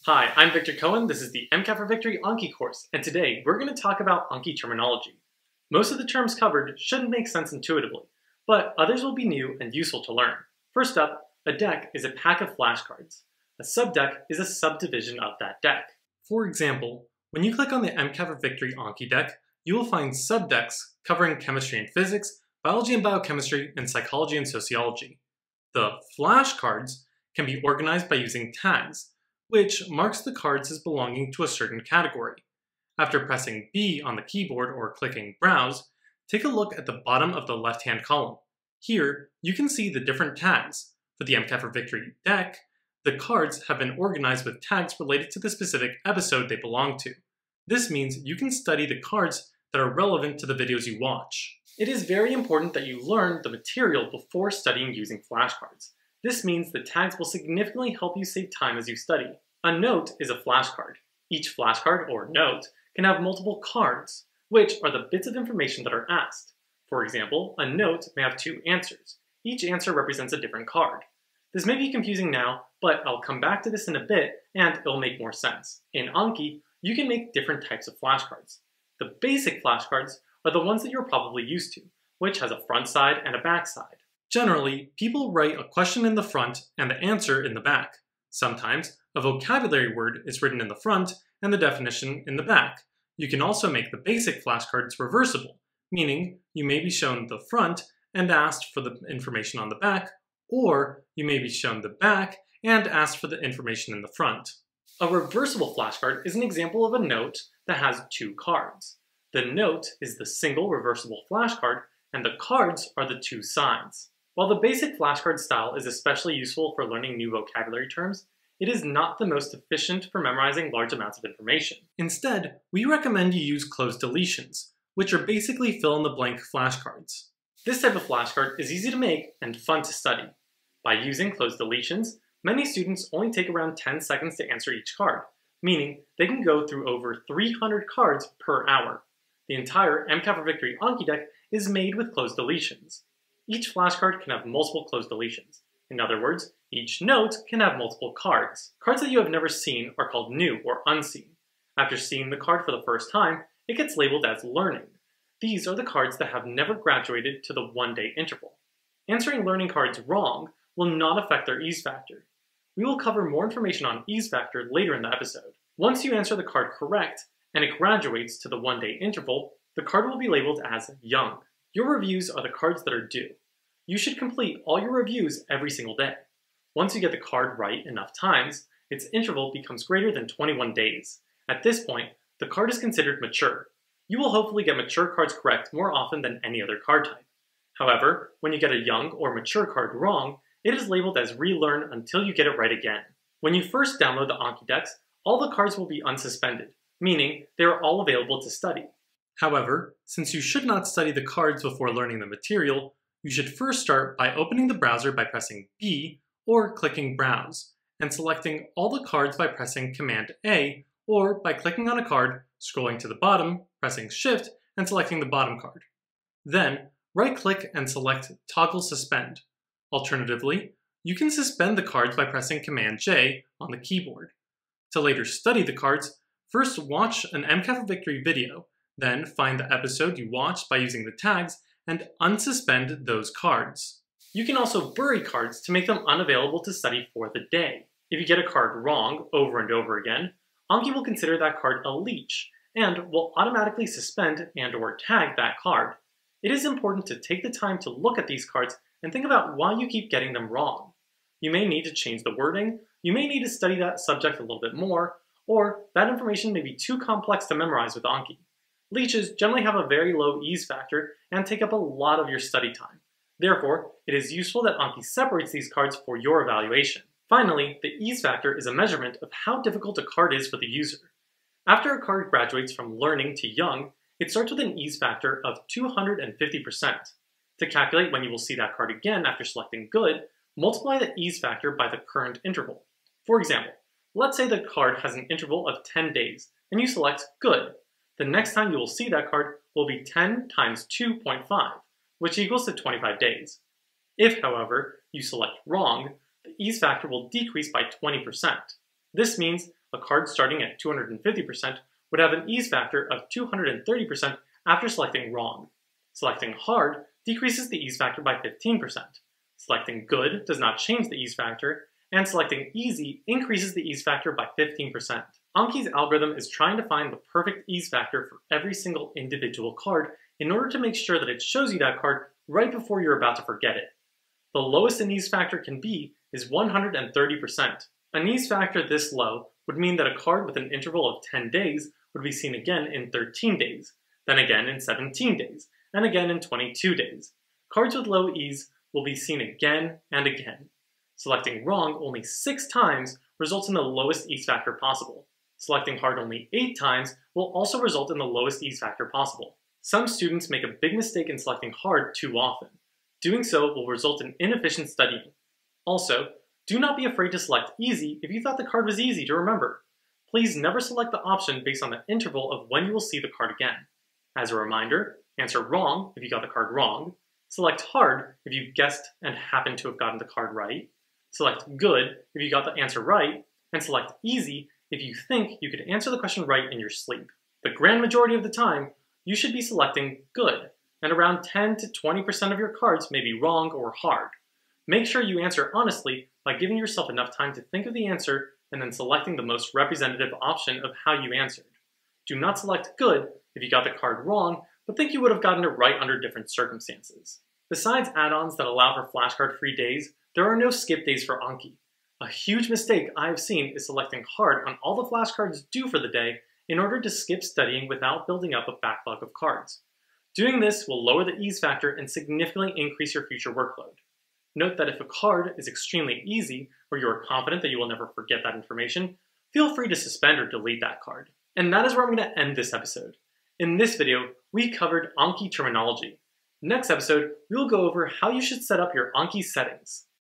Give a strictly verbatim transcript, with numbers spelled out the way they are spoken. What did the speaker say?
Hi, I'm Victor Cohen. This is the MCAT for Victory Anki course, and today we're going to talk about Anki terminology. Most of the terms covered shouldn't make sense intuitively, but others will be new and useful to learn. First up, a deck is a pack of flashcards. A subdeck is a subdivision of that deck. For example, when you click on the MCAT for Victory Anki deck, you will find subdecks covering chemistry and physics, biology and biochemistry, and psychology and sociology. The flashcards can be organized by using tags, which marks the cards as belonging to a certain category. After pressing B on the keyboard or clicking Browse, take a look at the bottom of the left-hand column. Here, you can see the different tags. For the MCAT for Victory deck, the cards have been organized with tags related to the specific episode they belong to. This means you can study the cards that are relevant to the videos you watch. It is very important that you learn the material before studying using flashcards. This means the tags will significantly help you save time as you study. A note is a flashcard. Each flashcard, or note, can have multiple cards, which are the bits of information that are asked. For example, a note may have two answers. Each answer represents a different card. This may be confusing now, but I'll come back to this in a bit, and it'll make more sense. In Anki, you can make different types of flashcards. The basic flashcards are the ones that you're probably used to, which has a front side and a back side. Generally, people write a question in the front and the answer in the back. Sometimes, a vocabulary word is written in the front and the definition in the back. You can also make the basic flashcards reversible, meaning you may be shown the front and asked for the information on the back, or you may be shown the back and asked for the information in the front. A reversible flashcard is an example of a note that has two cards. The note is the single reversible flashcard, and the cards are the two sides. While the basic flashcard style is especially useful for learning new vocabulary terms, it is not the most efficient for memorizing large amounts of information. Instead, we recommend you use closed deletions, which are basically fill-in-the-blank flashcards. This type of flashcard is easy to make and fun to study. By using closed deletions, many students only take around ten seconds to answer each card, meaning they can go through over three hundred cards per hour. The entire MCAT for Victory Anki deck is made with closed deletions. Each flashcard can have multiple closed deletions. In other words, each note can have multiple cards. Cards that you have never seen are called new or unseen. After seeing the card for the first time, it gets labeled as learning. These are the cards that have never graduated to the one-day interval. Answering learning cards wrong will not affect their ease factor. We will cover more information on ease factor later in the episode. Once you answer the card correct, and it graduates to the one-day interval, the card will be labeled as young. Your reviews are the cards that are due. You should complete all your reviews every single day. Once you get the card right enough times, its interval becomes greater than twenty-one days. At this point, the card is considered mature. You will hopefully get mature cards correct more often than any other card type. However, when you get a young or mature card wrong, it is labeled as relearn until you get it right again. When you first download the Anki decks, all the cards will be unsuspended, meaning they are all available to study. However, since you should not study the cards before learning the material, you should first start by opening the browser by pressing B or clicking Browse, and selecting all the cards by pressing Command A, or by clicking on a card, scrolling to the bottom, pressing Shift, and selecting the bottom card. Then, right-click and select Toggle Suspend. Alternatively, you can suspend the cards by pressing Command J on the keyboard. To later study the cards, first watch an MCAT for Victory video, then find the episode you watched by using the tags and unsuspend those cards. You can also bury cards to make them unavailable to study for the day. If you get a card wrong over and over again, Anki will consider that card a leech and will automatically suspend and or tag that card. It is important to take the time to look at these cards and think about why you keep getting them wrong. You may need to change the wording, you may need to study that subject a little bit more, or that information may be too complex to memorize with Anki. Leeches generally have a very low ease factor and take up a lot of your study time. Therefore, it is useful that Anki separates these cards for your evaluation. Finally, the ease factor is a measurement of how difficult a card is for the user. After a card graduates from learning to young, it starts with an ease factor of two hundred fifty percent. To calculate when you will see that card again after selecting good, multiply the ease factor by the current interval. For example, let's say the card has an interval of ten days, and you select good. The next time you will see that card will be ten times two point five, which equals to twenty-five days. If, however, you select wrong, the ease factor will decrease by twenty percent. This means A card starting at two hundred fifty percent would have an ease factor of two hundred thirty percent after selecting wrong. Selecting hard decreases the ease factor by fifteen percent. Selecting good does not change the ease factor, and selecting easy increases the ease factor by fifteen percent. Anki's algorithm is trying to find the perfect ease factor for every single individual card in order to make sure that it shows you that card right before you're about to forget it. The lowest an ease factor can be is one hundred thirty percent. An ease factor this low would mean that a card with an interval of ten days would be seen again in thirteen days, then again in seventeen days, and again in twenty-two days. Cards with low ease will be seen again and again. Selecting wrong only six times results in the lowest ease factor possible. Selecting hard only eight times will also result in the lowest ease factor possible. Some students make a big mistake in selecting hard too often. Doing so will result in inefficient studying. Also, do not be afraid to select easy if you thought the card was easy to remember. Please never select the option based on the interval of when you will see the card again. As a reminder, answer wrong if you got the card wrong, select hard if you guessed and happened to have gotten the card right, select good if you got the answer right, and select easy if you think you could answer the question right in your sleep. The grand majority of the time, you should be selecting good, and around ten to twenty percent of your cards may be wrong or hard. Make sure you answer honestly by giving yourself enough time to think of the answer and then selecting the most representative option of how you answered. Do not select good if you got the card wrong, but think you would have gotten it right under different circumstances. Besides add-ons that allow for flashcard-free days, there are no skip days for Anki. A huge mistake I have seen is selecting hard on all the flashcards due for the day in order to skip studying without building up a backlog of cards. Doing this will lower the ease factor and significantly increase your future workload. Note that if a card is extremely easy, or you are confident that you will never forget that information, feel free to suspend or delete that card. And that is where I'm going to end this episode. In this video, we covered Anki terminology. Next episode, we will go over how you should set up your Anki settings.